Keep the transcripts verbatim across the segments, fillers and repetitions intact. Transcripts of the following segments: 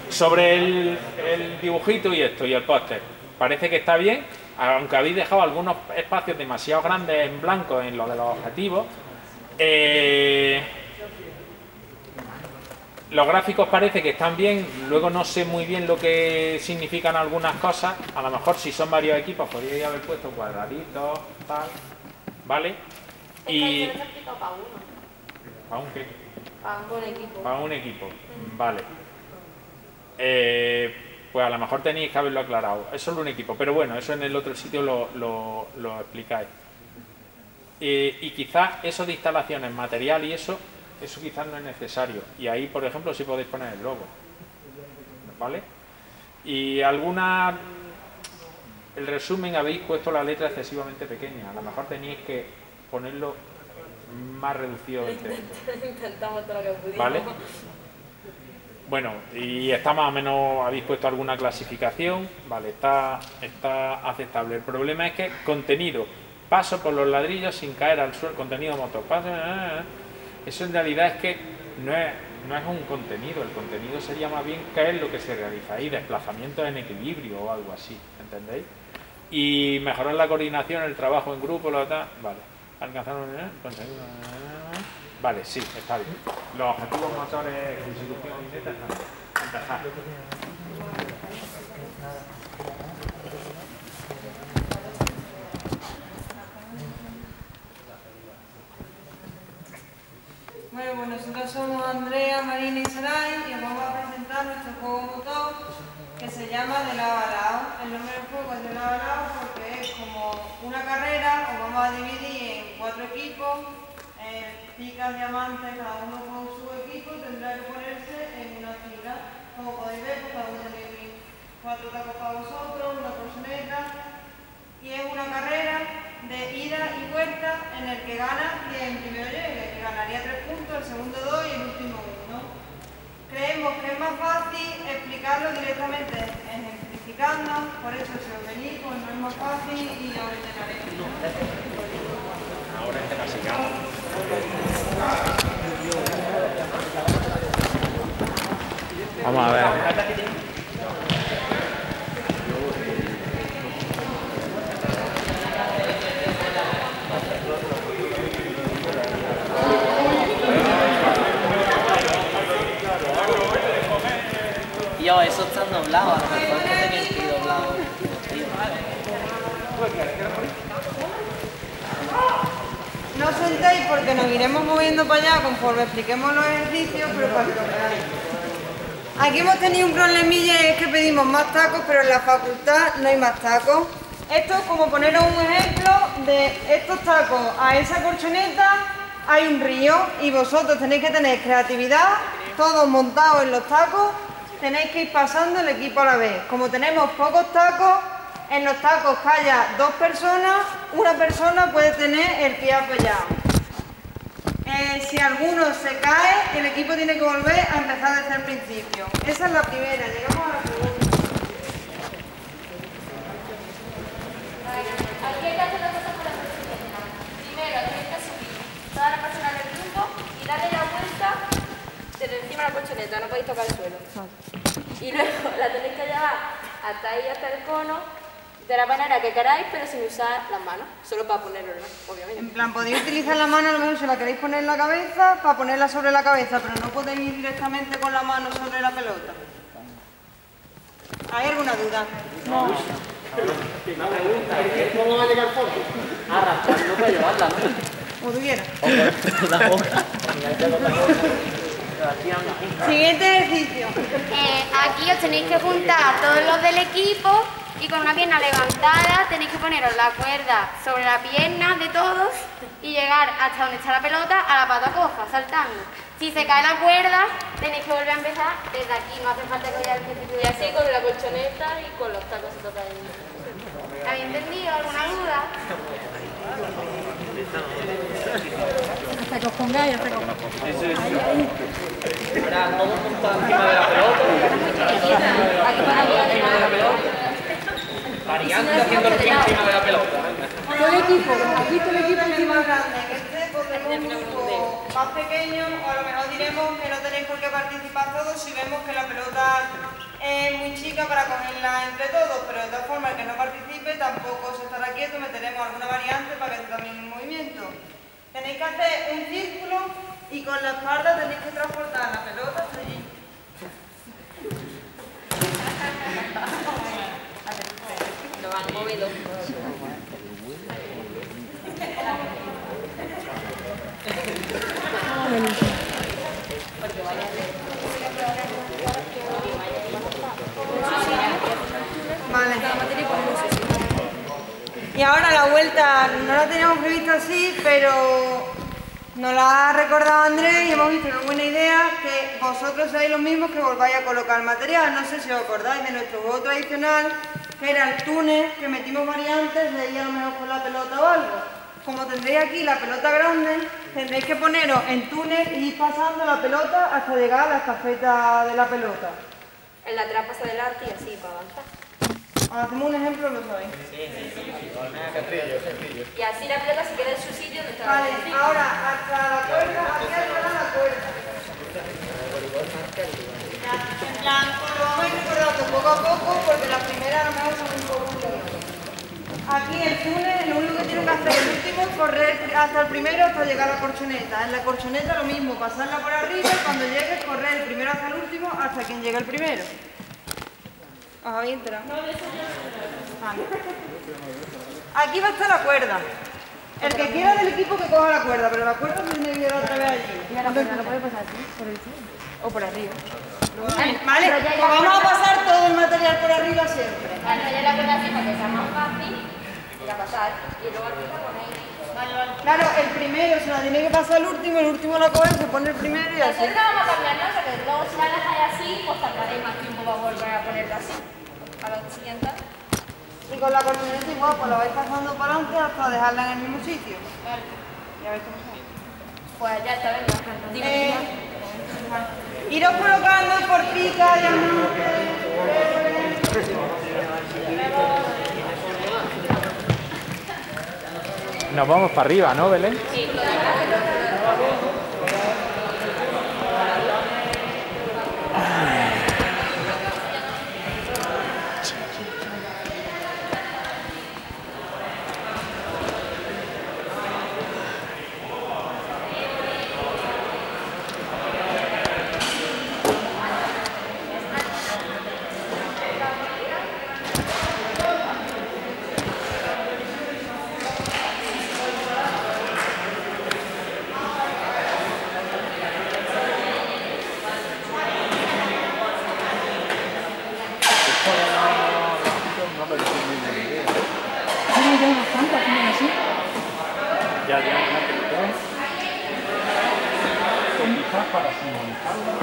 sobre el, el dibujito y esto y el póster, parece que está bien, aunque habéis dejado algunos espacios demasiado grandes en blanco en lo de los objetivos. Eh, los gráficos parece que están bien, luego no sé muy bien lo que significan algunas cosas. A lo mejor si son varios equipos podríais haber puesto cuadraditos, tal, ¿vale? Y... para uno. ¿Para un qué? Para un equipo. Para un equipo, vale. Eh, pues a lo mejor tenéis que haberlo aclarado. Es solo un equipo, pero bueno, eso en el otro sitio lo, lo, lo explicáis. Eh, y quizás eso de instalaciones, material y eso, eso quizás no es necesario. Y ahí, por ejemplo, sí podéis poner el logo. ¿Vale? Y alguna... El resumen habéis puesto la letra excesivamente pequeña. A lo mejor tenéis que ponerlo más reducido del texto. Intentamos todo lo que pudimos. ¿Vale? Bueno, y está más o menos, habéis puesto alguna clasificación, vale, está, está aceptable. El problema es que contenido, paso por los ladrillos sin caer al suelo, contenido motor, paso, eso en realidad es que no es, no es un contenido, el contenido sería más bien qué es lo que se realiza ahí, desplazamientos en equilibrio o algo así, ¿entendéis? Y mejorar la coordinación, el trabajo en grupo, lo tal, vale, alcanzar un conseguir vale, sí, está bien. Los objetivos motores de consecución y neta están bien. Empezar. Bueno, pues nosotros somos Andrea, Marina y Saray y os vamos a presentar nuestro juego motor que se llama De lado a lado. El nombre del juego es De lado a lado porque es como una carrera, os vamos a dividir en cuatro equipos. Eh, picas, diamantes, cada uno con su equipo tendrá que ponerse en una fila. Como podéis ver, pues cada uno tenéis cuatro tacos para vosotros, una colchoneta. Y es una carrera de ida y vuelta en el que gana quien primero llegue, que ganaría tres puntos, el segundo dos y el último uno. Creemos que es más fácil explicarlo directamente ejemplificando, por eso si os venís, pues no es más fácil y os intentaremos. Ahora es demasiado. Vamos a ver. Yo, eso está doblado, a lo mejor que tenía que ir doblado. No os sentéis porque nos iremos moviendo para allá conforme expliquemos los ejercicios, pero para que lo veáis. Aquí hemos tenido un problemilla y es que pedimos más tacos, pero en la facultad no hay más tacos. Esto es como poneros un ejemplo de estos tacos a esa colchoneta, hay un río y vosotros tenéis que tener creatividad, todos montados en los tacos, tenéis que ir pasando el equipo a la vez. Como tenemos pocos tacos, en los tacos que haya dos personas, una persona puede tener el pie apoyado. Eh, si alguno se cae, el equipo tiene que volver a empezar desde el principio. Esa es la primera, llegamos a la segunda. Aquí hay que hacer las cosas con la colchoneta. Primero tenéis que subir todas las personas del grupo y darle la vuelta desde encima de la colchoneta, no podéis tocar el suelo. Y luego la tenéis que llevar hasta ahí, hasta el cono, de la manera que queráis, pero sin usar las manos, solo para ponerlo, ¿no? Obviamente. En plan, podéis utilizar la mano, a lo mejor si la queréis poner en la cabeza, para ponerla sobre la cabeza, pero no podéis ir directamente con la mano sobre la pelota. ¿Hay alguna duda? No. La pregunta es ¿cómo va a llegar fondo? Arrastrando para llevarla, ¿no? Como tú quieras. La boca. Siguiente ejercicio. Eh, aquí os tenéis que juntar todos los del equipo y con una pierna levantada tenéis que poneros la cuerda sobre la pierna de todos y llegar hasta donde está la pelota a la pata coja, saltando. Si se cae la cuerda, tenéis que volver a empezar desde aquí, no hace falta que vaya al principio. Y así con la colchoneta y con los tacos se toca ahí. ¿Habéis entendido? ¿Alguna duda? Hasta que os pongáis, hasta que os pongáis. Ahí, ahí. Ahora todos montados encima de la pelota. Aquí para encima de la pelota. Variando y haciendo el pie encima de la pelota. todo el equipo, aquí todo el equipo es más grande. En este podemos un grupo más pequeño, o a lo mejor diremos que no tenéis por qué participar todos si vemos que la pelota música para cogerla entre todos, pero de todas formas el que no participe tampoco se estará quieto, meteremos alguna variante para que esté también en movimiento. Tenéis que hacer un círculo y con la espalda tenéis que transportar la pelota hasta allí. Lo han movido. Vale. Y ahora la vuelta no la teníamos prevista así, pero nos la ha recordado Andrés y hemos visto una buena idea que vosotros seáis los mismos que volváis a colocar el material. No sé si os acordáis de nuestro juego tradicional, que era el túnel, que metimos variantes de ir a lo mejor con la pelota o algo. Como tendréis aquí la pelota grande, tendréis que poneros en túnel y ir pasando la pelota hasta llegar a la estafeta de la pelota. En la atrás pasa adelante y así para avanzar. Hacemos un ejemplo, lo sabéis. Y así la pelota se queda en su sitio donde está. Vale, ahora hasta la cuerda, aquí hasta la cuerda. En plan, lo vamos a ir recordando poco a poco porque las primeras a lo mejor son un poco líos. Aquí el túnel, lo único que tiene que hacer el último es correr hasta el primero hasta llegar a la corchoneta. En la corchoneta lo mismo, pasarla por arriba y cuando llegues correr el primero hasta el último hasta quien llegue el primero. ¿Os habéis enterado? Vale. Aquí va a estar la cuerda. El que quiera del equipo que coja la cuerda, pero la cuerda se tiene que ir otra vez allí. Mira, la cuerda, ¿lo puede pasar así? ¿Por el cielo? O por arriba. Vale, pues vamos a pasar todo el material por arriba siempre. Enrollar la pelota así para que sea más fácil y a pasar. Y luego aquí la ponéis. Claro, el primero se la tiene que pasar el último, el último la coge, se pone el primero y así. Nosotros vamos a cambiarnos, porque luego si la dejáis así, pues tardaréis más tiempo para volver a ponerla así. A la siguiente. Y con la corchoneta igual, pues la vais pasando para adelante hasta dejarla en el mismo sitio. Vale. Ya veis cómo sale. Pues ya está, venga. Eh, iros colocando por pica, diamante. Nos vamos para arriba, ¿no, Belén? Sí, lo Ya, ya, ya. Quizás para simbolizarlo.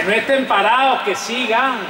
No estén parados, que sigan.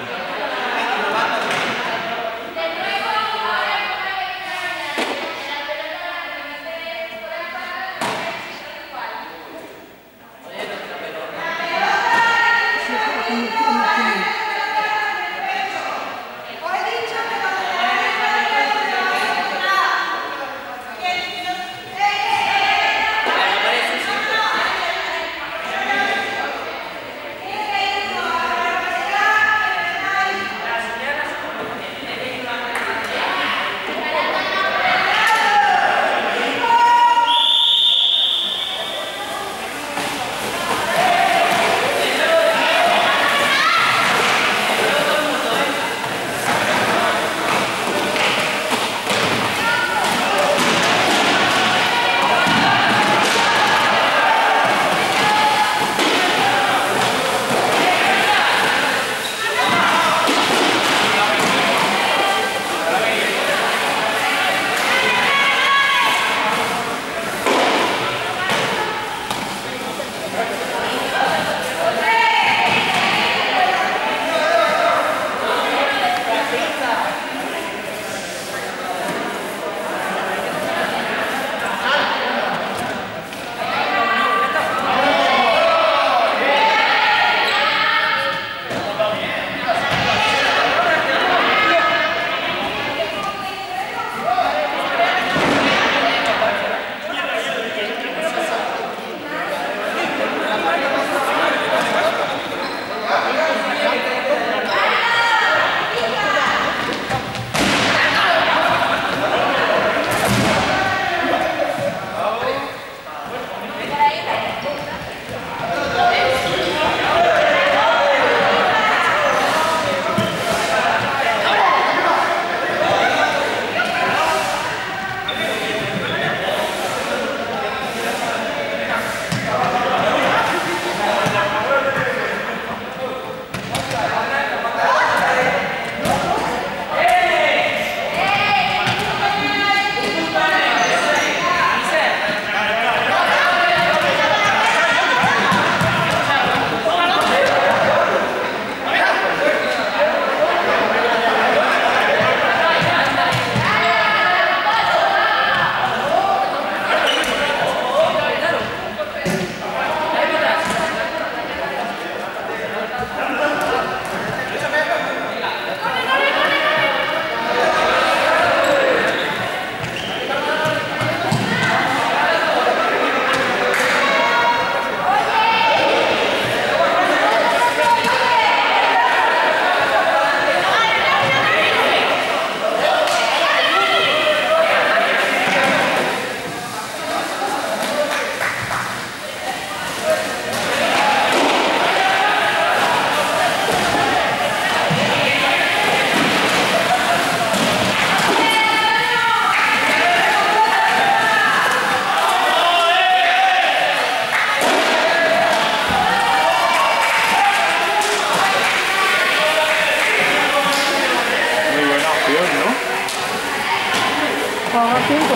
tiempo.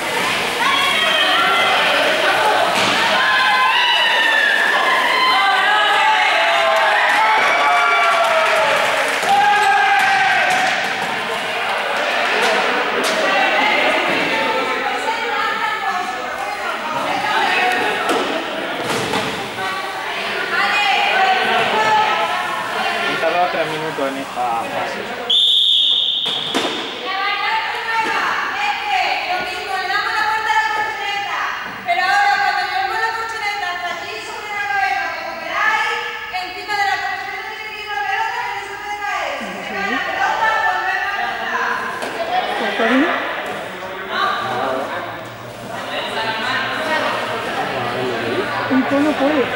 He tardado tres minutos en esta fase. Un pollo pollo.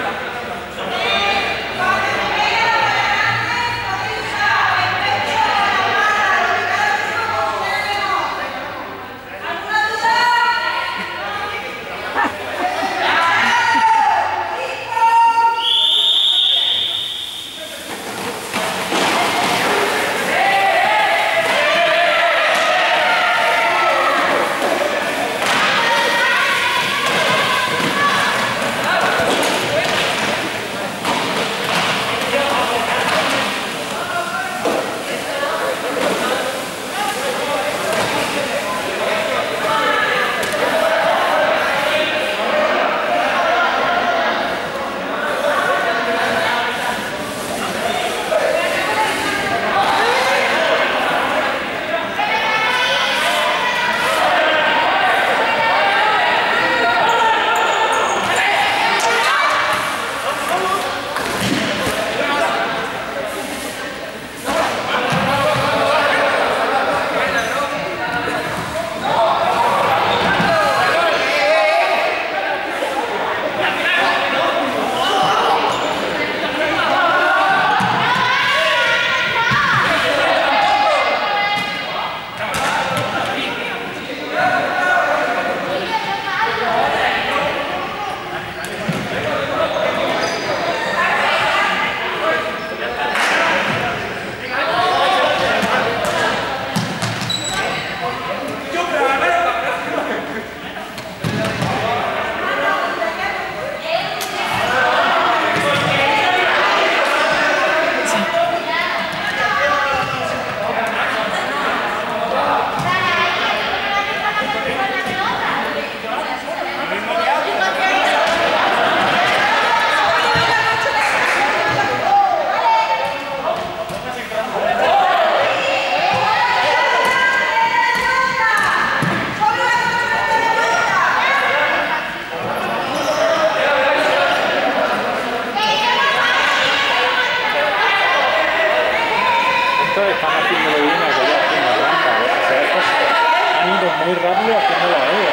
están haciendo bien y aquellos haciendo trampa. ¿eh? O sea, estos han ido muy rápido haciendo la vega.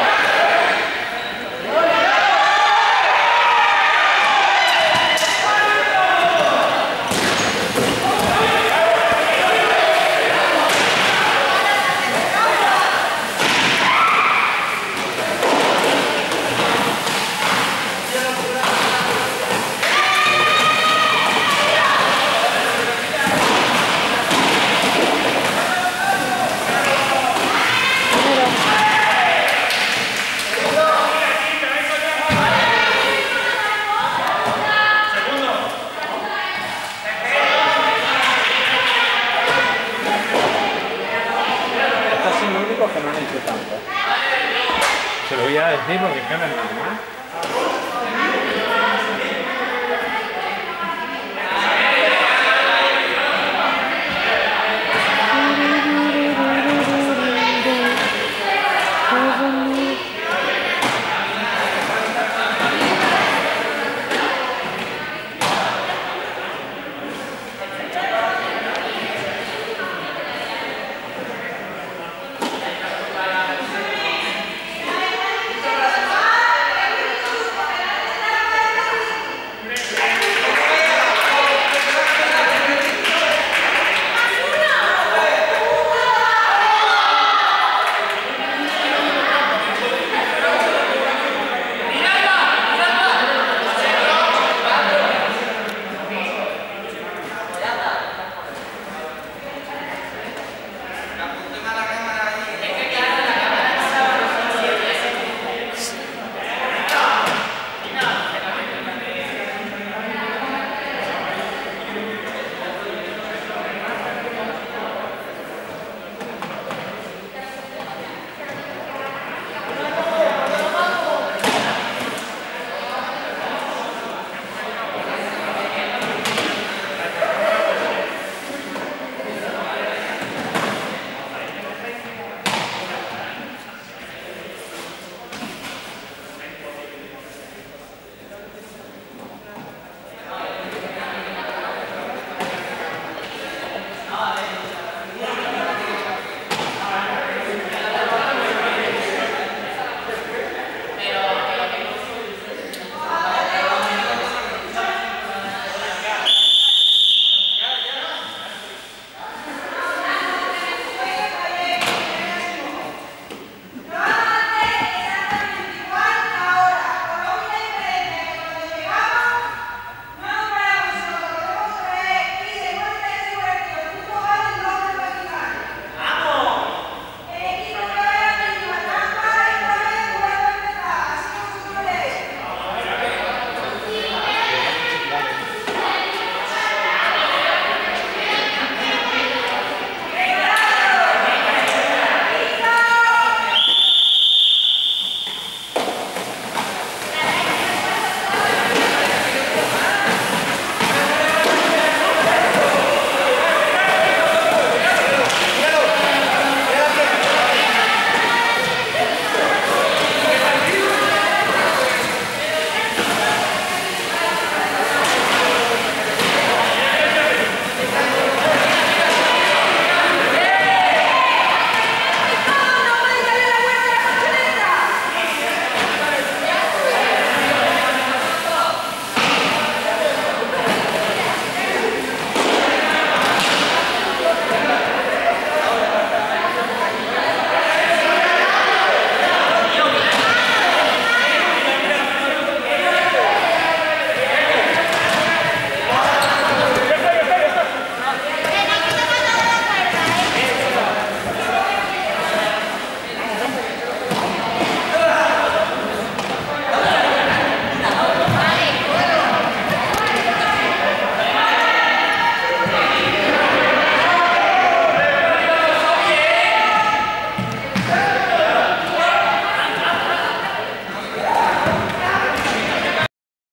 Que no han hecho tanto. Se lo voy a decir porque es que no es normal.